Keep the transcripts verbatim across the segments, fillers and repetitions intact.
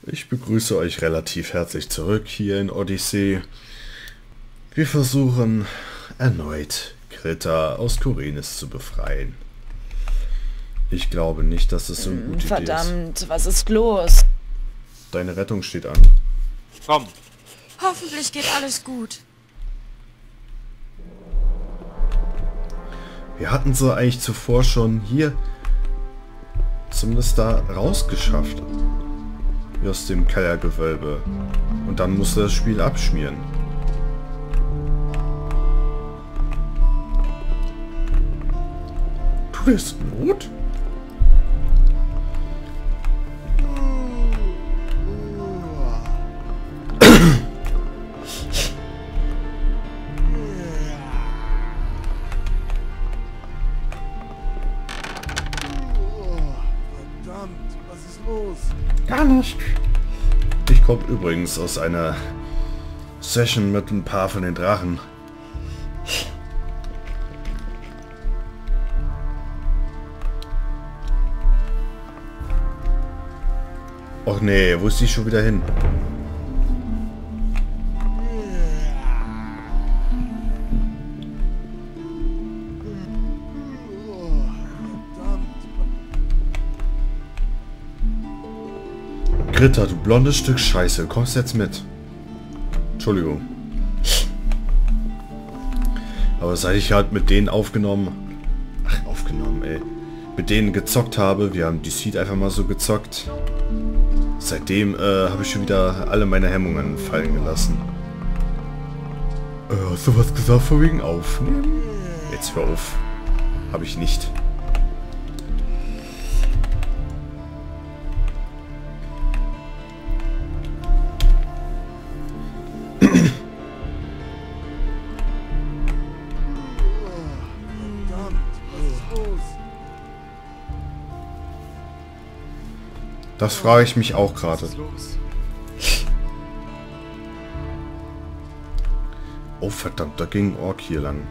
Ich begrüße euch relativ herzlich zurück hier in Odyssey. Wir versuchen erneut Greta aus Khorinis zu befreien. Ich glaube nicht, dass es so eine gute Idee ist. Verdammt, was ist los? Deine Rettung steht an. Komm. Hoffentlich geht alles gut. Wir hatten sie eigentlich zuvor schon hier zumindest da rausgeschafft. Aus dem Kellergewölbe. Und dann musste das Spiel abschmieren. Tut es Not? Gar nicht. Ich komme übrigens aus einer Session mit ein paar von den Drachen. Och nee, wo ist die schon wieder hin? Greta, du blondes Stück Scheiße, kommst jetzt mit. Entschuldigung. Aber seit ich halt mit denen aufgenommen... Ach, aufgenommen, ey. Mit denen gezockt habe, wir haben die Seed einfach mal so gezockt. Seitdem äh, habe ich schon wieder alle meine Hemmungen fallen gelassen. Äh, hast du was gesagt von wegen Aufnehmen? Jetzt hör auf. Habe ich nicht. Das frage ich mich auch gerade. Oh verdammt, da ging ein Ork hier lang.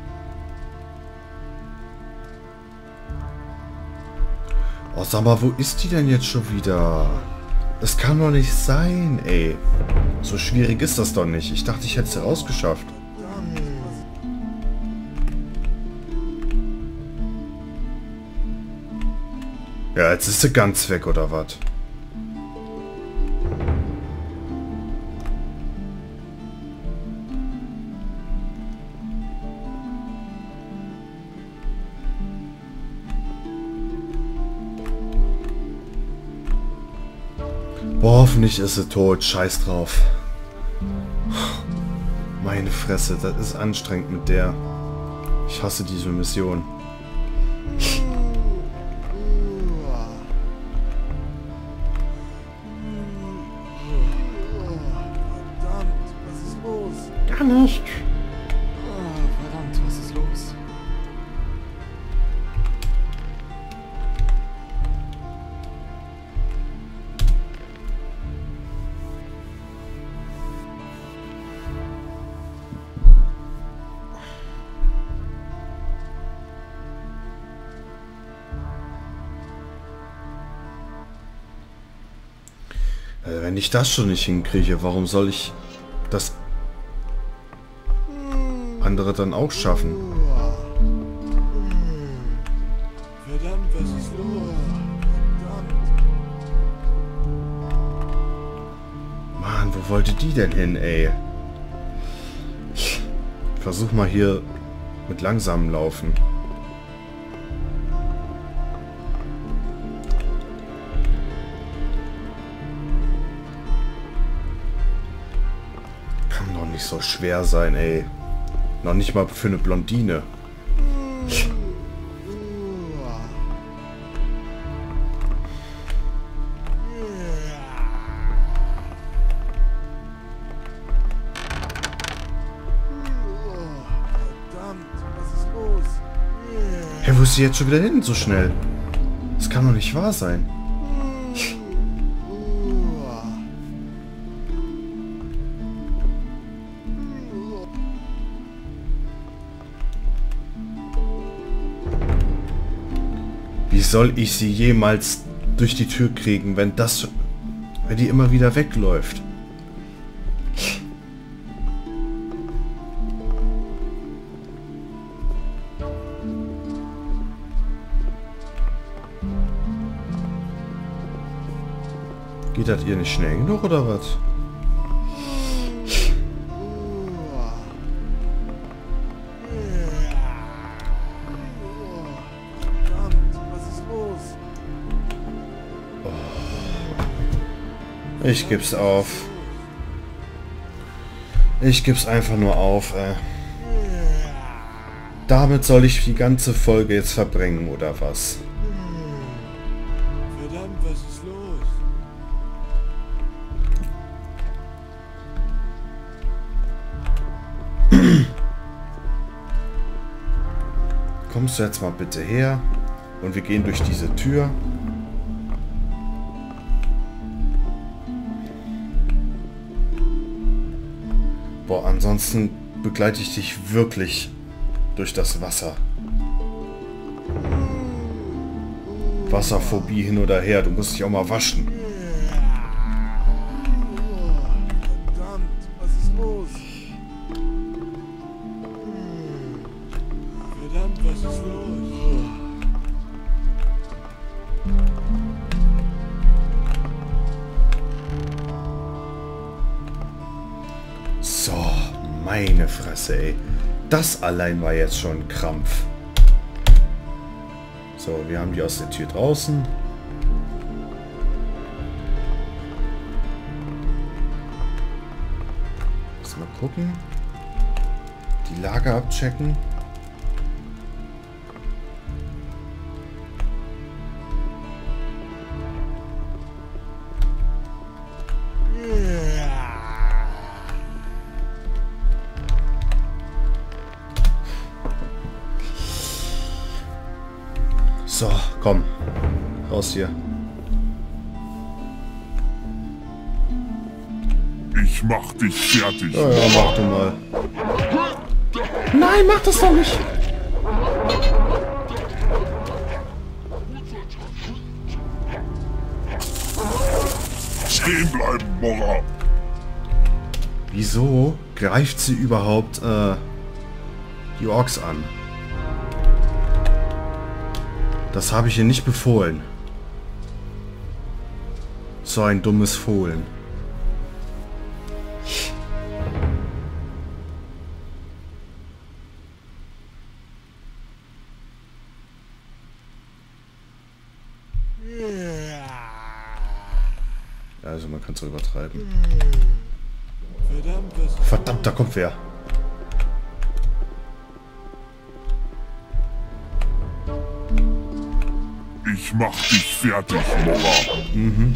Oh, sag mal, wo ist die denn jetzt schon wieder? Das kann doch nicht sein, ey. So schwierig ist das doch nicht. Ich dachte, ich hätte sie rausgeschafft. Ja, jetzt ist sie ganz weg, oder was? Boah, hoffentlich ist sie tot. Scheiß drauf. Meine Fresse, das ist anstrengend mit der. Ich hasse diese Mission. Verdammt, was ist los? Gar nicht. Oh, verdammt, was ist los? Äh, wenn ich das schon nicht hinkriege, warum soll ich das andere dann auch schaffen? Verdammt, was ist los? Verdammt. Mann, wo wollte die denn hin, ey? Ich versuch mal hier mit langsamem Laufen. Kann doch nicht so schwer sein, ey. Noch nicht mal für eine Blondine. Hey, wo ist sie jetzt schon wieder hin, so schnell? Das kann doch nicht wahr sein. Wie soll ich sie jemals durch die Tür kriegen, wenn das Weil die immer wieder wegläuft. Geht das ihr nicht schnell genug oder was? Verdammt, was ist los? Ich geb's auf. Ich geb's einfach nur auf, ey. Damit soll ich die ganze Folge jetzt verbringen, oder was? Verdammt, was ist los? Kommst du jetzt mal bitte her? Und wir gehen durch diese Tür. Boah, ansonsten begleite ich dich wirklich durch das Wasser. Wasserphobie hin oder her, du musst dich auch mal waschen. Verdammt, was ist los? Verdammt, was ist los? So, meine Fresse, ey. Das allein war jetzt schon ein Krampf. So, wir haben die aus der Tür draußen. Lass mal gucken. Die Lage abchecken. So, komm. Raus hier. Ich mach dich fertig. Ja, ja, mach du mal. Nein, mach das doch nicht. Stehen bleiben, Mora. Wieso greift sie überhaupt äh, die Orks an? Das habe ich ihr nicht befohlen. So ein dummes Fohlen. Also man kann es so übertreiben. Verdammt, was ist Verdammt, da kommt wer. Ich mach dich fertig, Mora. Mhm.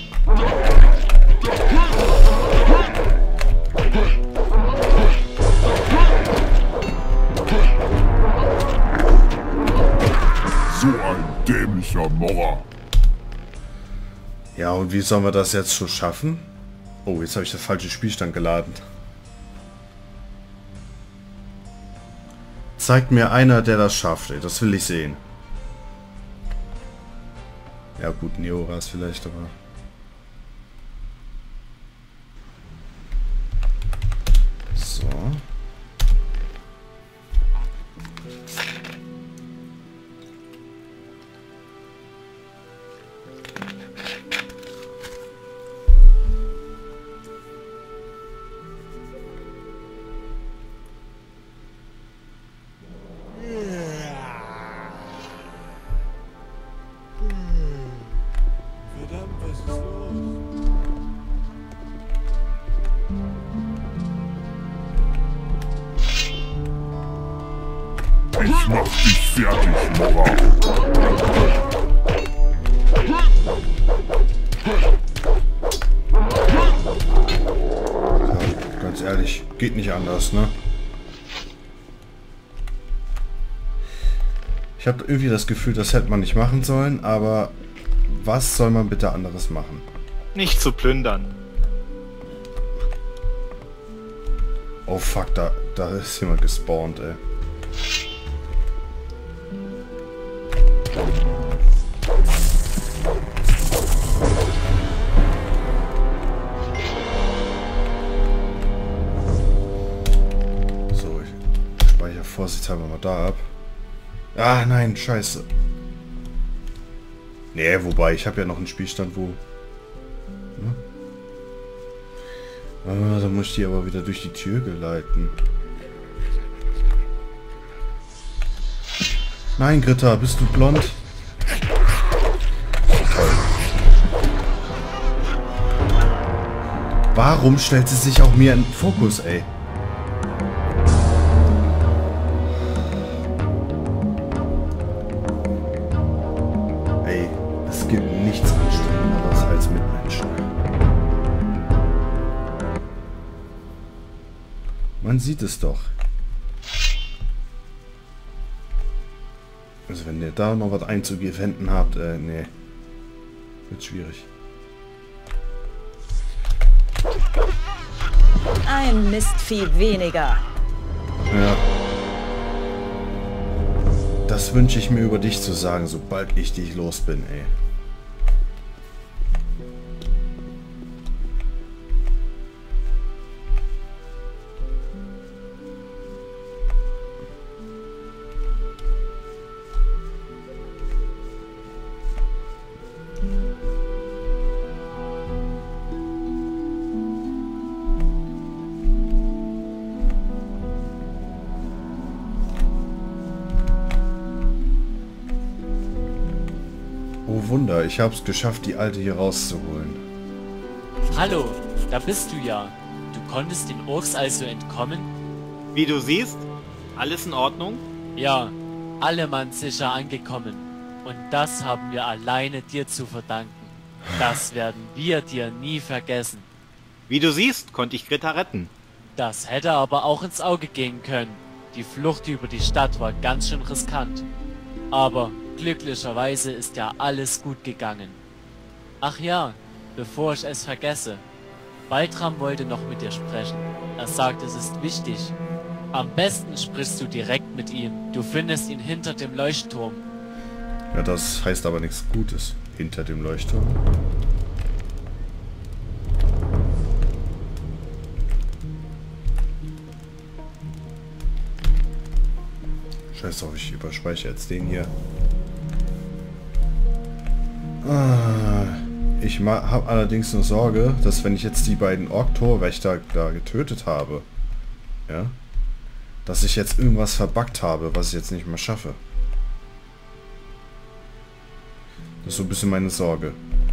So ein dämlicher Mora. Ja, und wie sollen wir das jetzt so schaffen? Oh, jetzt habe ich das falsche Spielstand geladen. Zeigt mir einer, der das schafft, ey. Das will ich sehen. Ja gut, Neoras vielleicht, aber... So. Verdammt, was ist los? Ich mach dich fertig, Mora. Ja, ganz ehrlich, geht nicht anders, ne? Ich habe irgendwie das Gefühl, das hätte man nicht machen sollen, aber was soll man bitte anderes machen? Nicht zu plündern. Oh fuck, da, da ist jemand gespawnt, ey. vorsichtshalber mal da ab. Ah, nein, scheiße. Nee, wobei, ich habe ja noch einen Spielstand, wo... Hm? Ah, da muss ich die aber wieder durch die Tür geleiten. Nein, Greta, bist du blond? Toll. Warum stellt sie sich auch mir in den Fokus, ey? Ey, es gibt nichts Anstrengenderes als Mitmenschen. Man sieht es doch. Also wenn ihr da noch was einzugewenden habt, äh, nee. Wird schwierig. Ein Mistvieh weniger. Ja. Das wünsche ich mir über dich zu sagen, sobald ich dich los bin, ey. Oh Wunder, ich hab's geschafft, die Alte hier rauszuholen. Hallo, da bist du ja. Du konntest den Orks also entkommen? Wie du siehst, alles in Ordnung? Ja, alle Mann sicher angekommen. Und das haben wir alleine dir zu verdanken. Das werden wir dir nie vergessen. Wie du siehst, konnte ich Greta retten. Das hätte aber auch ins Auge gehen können. Die Flucht über die Stadt war ganz schön riskant. Aber glücklicherweise ist ja alles gut gegangen. Ach ja, bevor ich es vergesse. Baltram wollte noch mit dir sprechen. Er sagt, es ist wichtig. Am besten sprichst du direkt mit ihm. Du findest ihn hinter dem Leuchtturm. Ja, das heißt aber nichts Gutes. Hinter dem Leuchtturm. Scheiß drauf, ich überspeichere jetzt den hier. Ah, ich habe allerdings eine Sorge, dass wenn ich jetzt die beiden Ork-Torwächter da getötet habe, ja, dass ich jetzt irgendwas verbuggt habe, was ich jetzt nicht mehr schaffe. Das ist so ein bisschen meine Sorge.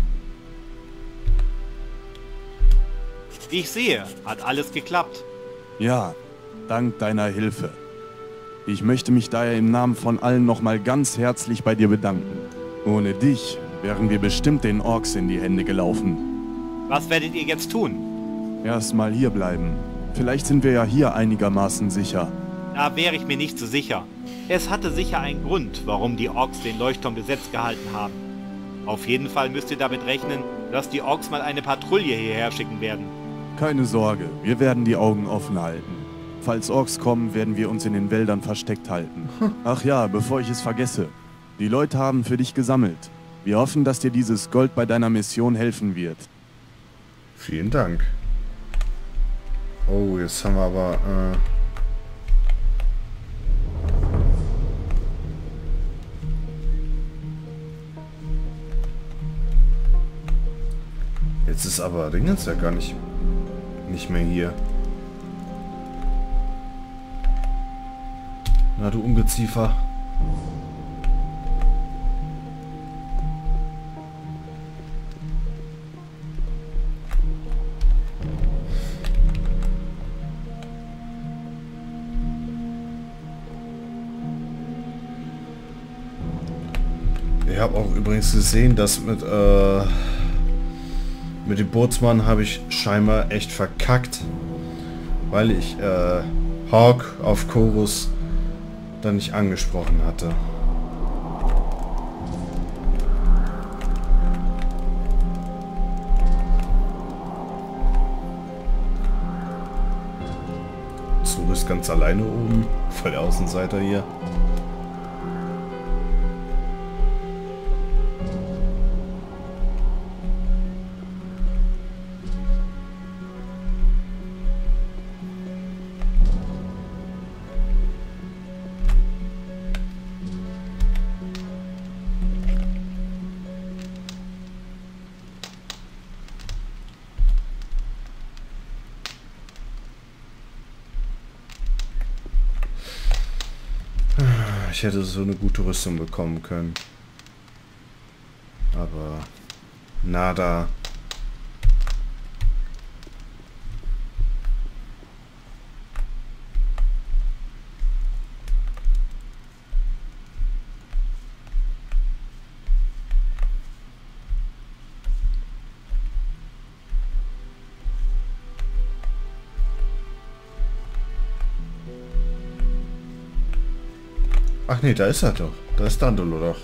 Wie ich sehe, hat alles geklappt. Ja, dank deiner Hilfe. Ich möchte mich daher im Namen von allen nochmal ganz herzlich bei dir bedanken. Ohne dich wären wir bestimmt den Orks in die Hände gelaufen. Was werdet ihr jetzt tun? Erstmal hier bleiben. Vielleicht sind wir ja hier einigermaßen sicher. Da wäre ich mir nicht so sicher. Es hatte sicher einen Grund, warum die Orks den Leuchtturm besetzt gehalten haben. Auf jeden Fall müsst ihr damit rechnen, dass die Orks mal eine Patrouille hierher schicken werden. Keine Sorge, wir werden die Augen offen halten. Falls Orks kommen, werden wir uns in den Wäldern versteckt halten. Ach ja, bevor ich es vergesse. Die Leute haben für dich gesammelt. Wir hoffen, dass dir dieses Gold bei deiner Mission helfen wird. Vielen Dank. Oh, jetzt haben wir aber... Äh jetzt ist aber Dingens ja gar nicht, nicht mehr hier. Na du Ungeziefer. Ich habe auch übrigens gesehen, dass mit äh, mit dem Bootsmann habe ich scheinbar echt verkackt, weil ich äh, Hawk auf Chorus dann nicht angesprochen hatte. Zug ist ganz alleine oben, voll der Außenseiter hier. Ich hätte so eine gute Rüstung bekommen können. Aber nada. Ach nee, da ist er doch. Da ist Dandolo doch.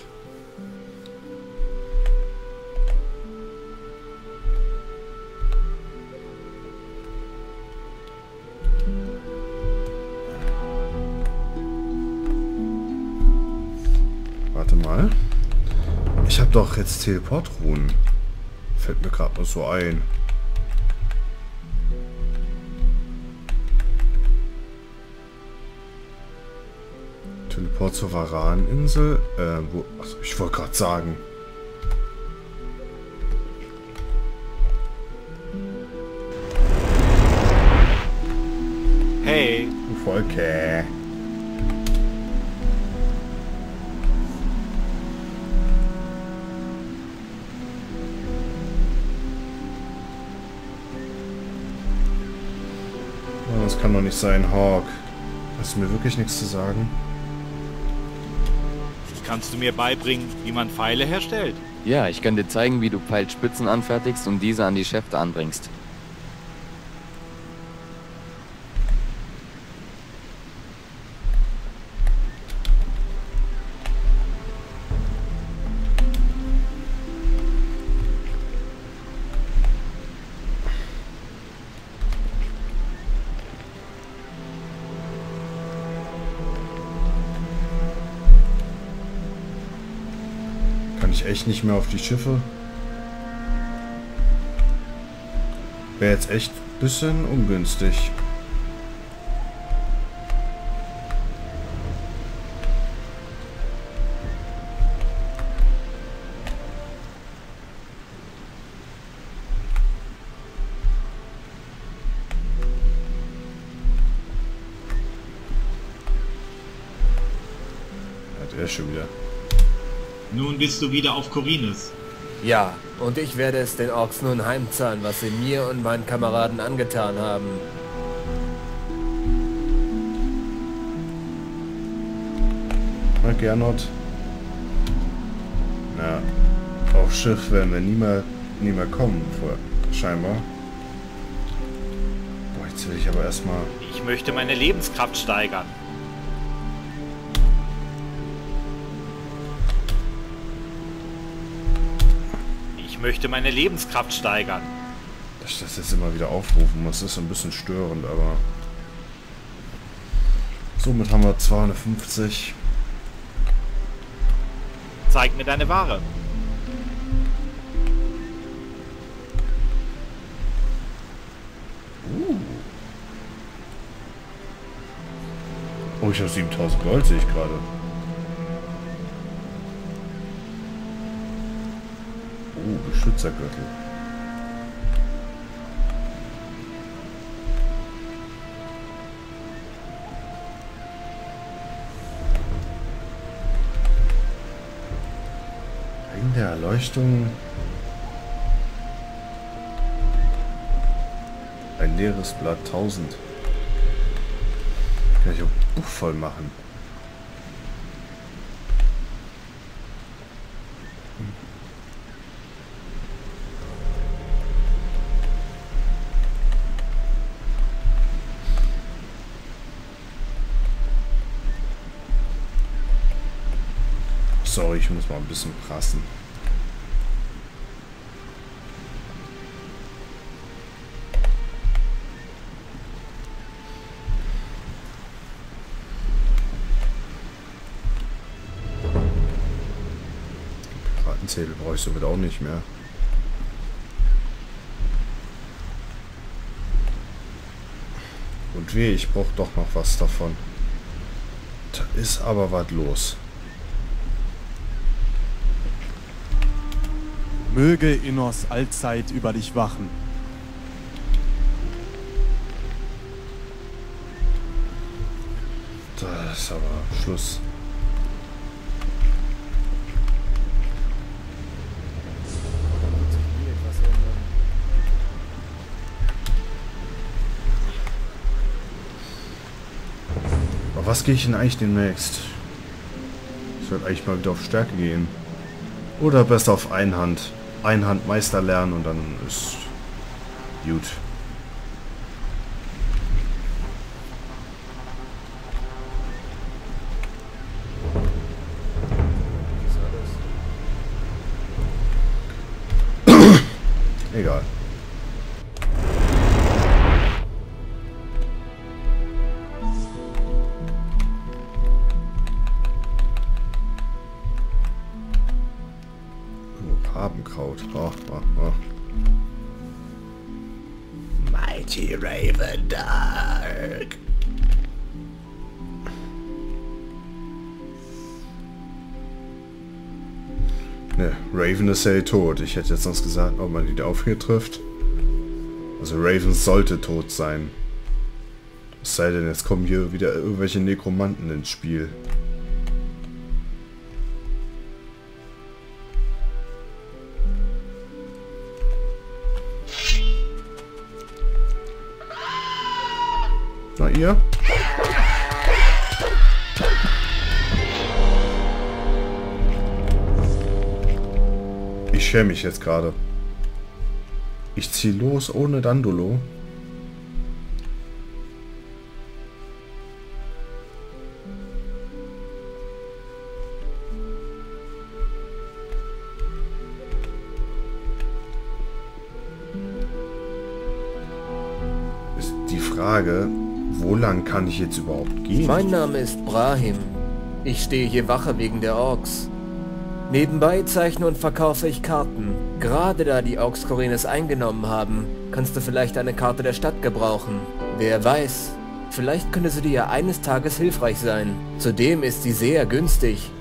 Warte mal. Ich habe doch jetzt Teleportruhen. Fällt mir gerade noch so ein. Teleport zur Varaninsel. Äh, wo. Achso, ich wollte gerade sagen. Hey. Volke. Oh, das kann doch nicht sein, Hawk. Hast du mir wirklich nichts zu sagen? Kannst du mir beibringen, wie man Pfeile herstellt? Ja, ich kann dir zeigen, wie du Pfeilspitzen anfertigst und diese an die Schäfte anbringst. Kann ich echt nicht mehr auf die Schiffe? Wäre jetzt echt ein bisschen ungünstig. Hat er schon wieder. Nun bist du wieder auf Khorinis. Ja, und ich werde es den Orks nun heimzahlen, was sie mir und meinen Kameraden angetan haben. Na, Gernot. Na, auf Schiff werden wir nie mehr, nie mehr kommen, vor, scheinbar. Boah, jetzt will ich aber erstmal... Ich möchte meine Lebenskraft steigern. Ich möchte meine Lebenskraft steigern. Dass ich das jetzt immer wieder aufrufen muss, ist ein bisschen störend, aber... Somit haben wir zweihundertfünfzig. Zeig mir deine Ware. Uh. Oh, ich habe siebentausend Gold, sehe ich gerade. Oh, Beschützergürtel. Ring der Erleuchtung. Ein leeres Blatt tausend. Kann ich auch Buch voll machen. Sorry, ich muss mal ein bisschen prassen. Piratenzähler brauche ich somit auch nicht mehr. Und weh, ich brauche doch noch was davon. Da ist aber was los. Möge Innos allzeit über dich wachen. Da ist aber Schluss. was gehe ich denn eigentlich demnächst? Ich sollte eigentlich mal wieder auf Stärke gehen. Oder besser auf Einhand. Einhandmeister lernen und dann ist gut. Egal. Rabenkraut. Ach, ach, ach. Mighty Raven Dark. Ne, Raven ist ja tot. Ich hätte jetzt sonst gesagt, ob man die auf hier trifft. Also Raven sollte tot sein. Es sei denn, jetzt kommen hier wieder irgendwelche Nekromanten ins Spiel. Na ihr? Ich schäme mich jetzt gerade. Ich zieh los ohne Dandolo. Ist die Frage, wo lang kann ich jetzt überhaupt gehen? Mein Name ist Brahim. Ich stehe hier Wache wegen der Orks. Nebenbei zeichne und verkaufe ich Karten. Gerade da die Orks Khorinis eingenommen haben, kannst du vielleicht eine Karte der Stadt gebrauchen. Wer weiß, vielleicht könnte sie dir ja eines Tages hilfreich sein. Zudem ist sie sehr günstig.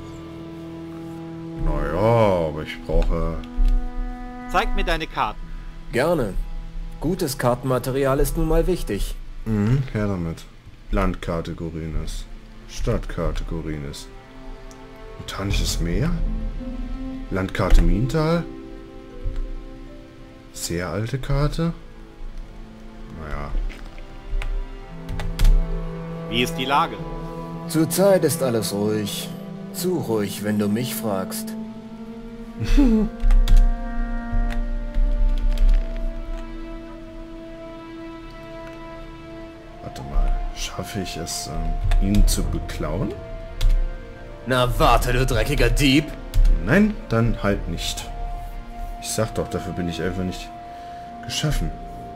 Naja, aber ich brauche... Zeig mir deine Karten. Gerne. Gutes Kartenmaterial ist nun mal wichtig. Mhm, her damit. Landkarte Khorinis. Stadtkarte Khorinis. Botanisches Meer? Landkarte Mintal? Sehr alte Karte? Naja. Wie ist die Lage? Zurzeit ist alles ruhig. Zu ruhig, wenn du mich fragst. Warte mal. Schaffe ich es, ähm, ihn zu beklauen? Na warte, du dreckiger Dieb! Nein, dann halt nicht. Ich sag doch, dafür bin ich einfach nicht geschaffen.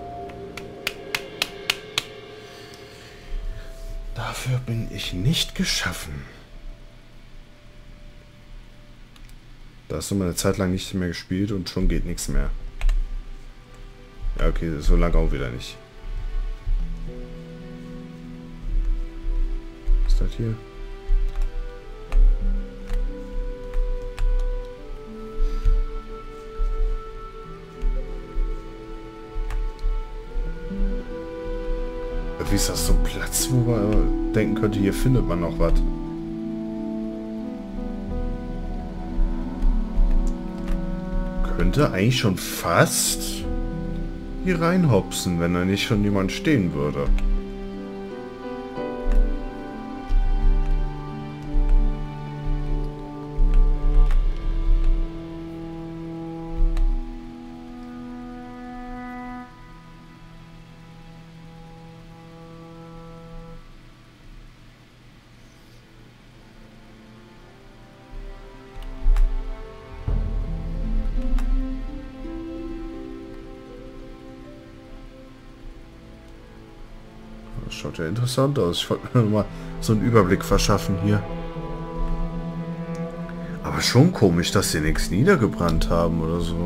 Dafür bin ich nicht geschaffen. Da hast du mal eine Zeit lang nicht mehr gespielt und schon geht nichts mehr. Ja, okay, so lange auch wieder nicht. Was ist das hier? Wie ist das so ein Platz, wo man denken könnte, hier findet man noch was? Könnte eigentlich schon fast hier reinhopsen, wenn da nicht schon jemand stehen würde. Das schaut ja interessant aus. Ich wollte mir mal so einen Überblick verschaffen hier. Aber schon komisch, dass sie nichts niedergebrannt haben oder so.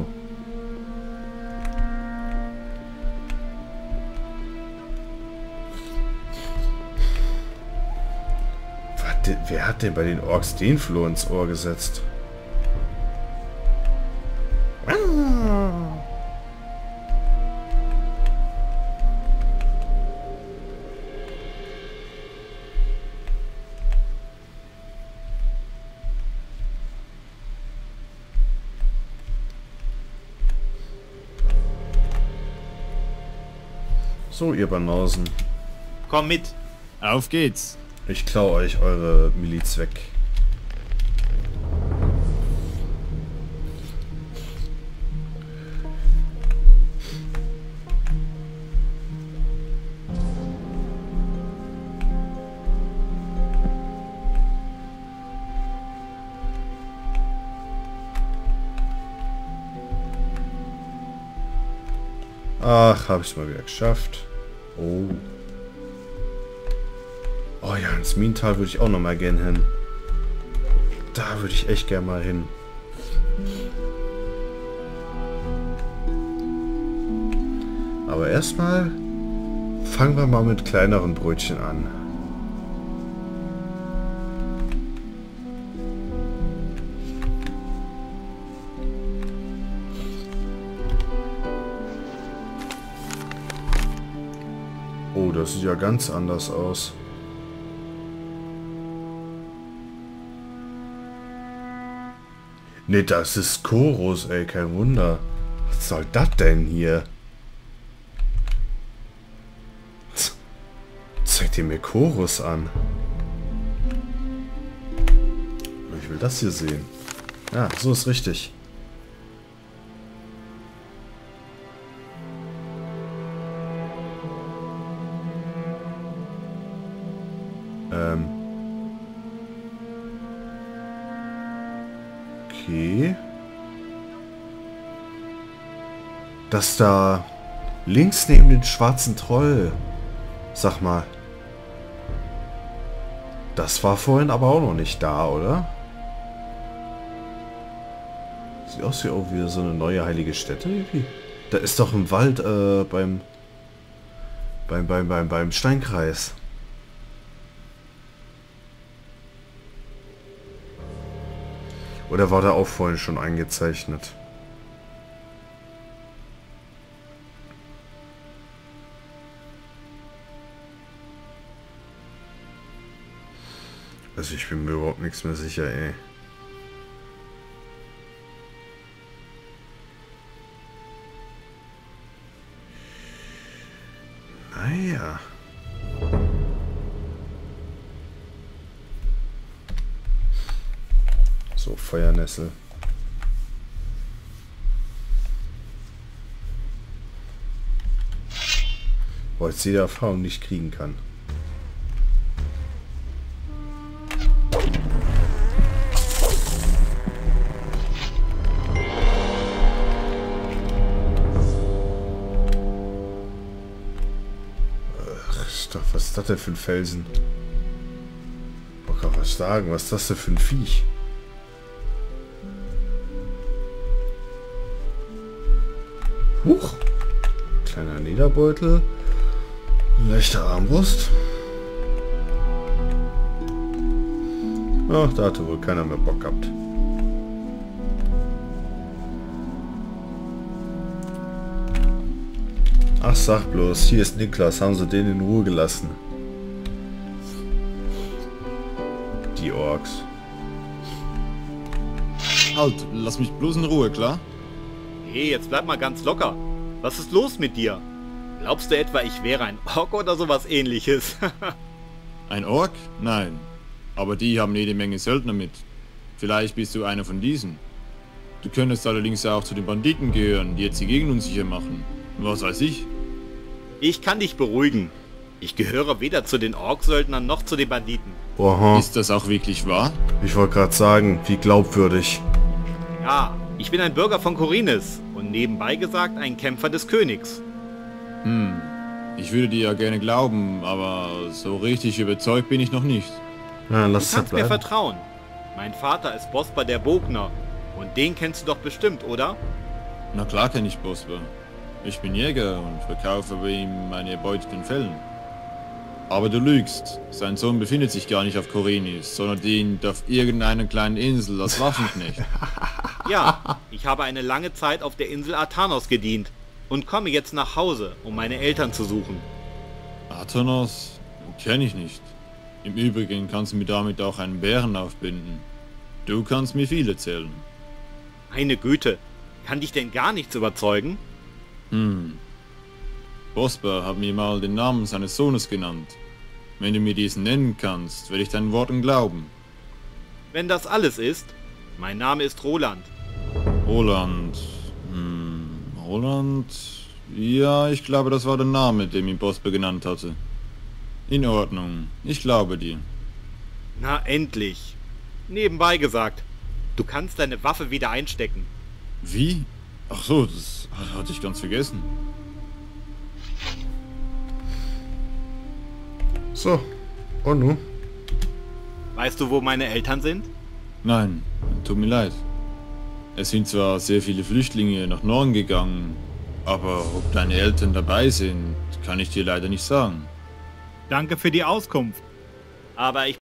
Warte, wer hat denn bei den Orks den Floh ins Ohr gesetzt? So, ihr Banausen. Komm mit. Auf geht's. Ich klaue euch eure Miliz weg. Ach, habe ich es mal wieder geschafft. Oh. Oh ja, ins Minental würde ich auch noch mal gern hin. Da würde ich echt gern mal hin. Aber erstmal fangen wir mal mit kleineren Brötchen an. Oh, das sieht ja ganz anders aus. Ne, das ist Chorus, ey, kein Wunder. Was soll das denn hier? Zeigt ihr mir Chorus an? Ich will das hier sehen. Ja, so ist richtig. Ähm. Okay. Das da links neben den schwarzen Troll. Sag mal. Das war vorhin aber auch noch nicht da, oder? Sieht aus wie auch wieder so eine neue heilige Stätte irgendwie. Da ist doch im Wald äh, beim, beim, beim, beim, beim Steinkreis. Oder war der auch vorhin schon eingezeichnet? Also ich bin mir überhaupt nichts mehr sicher, ey. Naja. So, Feuernessel. Wo jetzt jede Erfahrung nicht kriegen kann. Was ist das denn für ein Felsen? Ich kann was sagen. Was ist das denn für ein Viech? Huch. Kleiner Lederbeutel. Leichte Armbrust. Ach, da hatte wohl keiner mehr Bock gehabt. Ach, sag bloß, hier ist Niklas. Haben sie den in Ruhe gelassen? Die Orks. Halt, lass mich bloß in Ruhe, klar? Hey, jetzt bleib mal ganz locker. Was ist los mit dir? Glaubst du etwa, ich wäre ein Ork oder sowas ähnliches? Ein Ork? Nein. Aber die haben jede Menge Söldner mit. Vielleicht bist du einer von diesen. Du könntest allerdings auch zu den Banditen gehören, die jetzt die Gegend unsicher machen. Was weiß ich? Ich kann dich beruhigen. Ich gehöre weder zu den Orksöldnern noch zu den Banditen. Oha. Ist das auch wirklich wahr? Ich wollte gerade sagen, wie glaubwürdig. Ja, ich bin ein Bürger von Khorinis und nebenbei gesagt ein Kämpfer des Königs. Hm, ich würde dir ja gerne glauben, aber so richtig überzeugt bin ich noch nicht. Ja, lass du kannst mir vertrauen. Mein Vater ist Bosper der Bogner und den kennst du doch bestimmt, oder? Na klar kenne ich Bosper. Ich bin Jäger und verkaufe bei ihm meine erbeuteten Fellen. Aber du lügst. Sein Sohn befindet sich gar nicht auf Khorinis, sondern dient auf irgendeiner kleinen Insel als Waffenknecht. Ja, ich habe eine lange Zeit auf der Insel Athanos gedient und komme jetzt nach Hause, um meine Eltern zu suchen. Athanos? Kenne ich nicht. Im Übrigen kannst du mir damit auch einen Bären aufbinden. Du kannst mir viel erzählen. Meine Güte, kann dich denn gar nichts überzeugen? Hm. Bosper hat mir mal den Namen seines Sohnes genannt. Wenn du mir diesen nennen kannst, werde ich deinen Worten glauben. Wenn das alles ist, mein Name ist Roland. Roland. Hm, Roland? Ja, ich glaube, das war der Name, den mir Bospe genannt hatte. In Ordnung. Ich glaube dir. Na endlich. Nebenbei gesagt, du kannst deine Waffe wieder einstecken. Wie? Ach so, das hatte ich ganz vergessen. So, und nun? Weißt du, wo meine Eltern sind? Nein, tut mir leid. Es sind zwar sehr viele Flüchtlinge nach Norden gegangen, aber ob deine Eltern dabei sind, kann ich dir leider nicht sagen. Danke für die Auskunft. Aber ich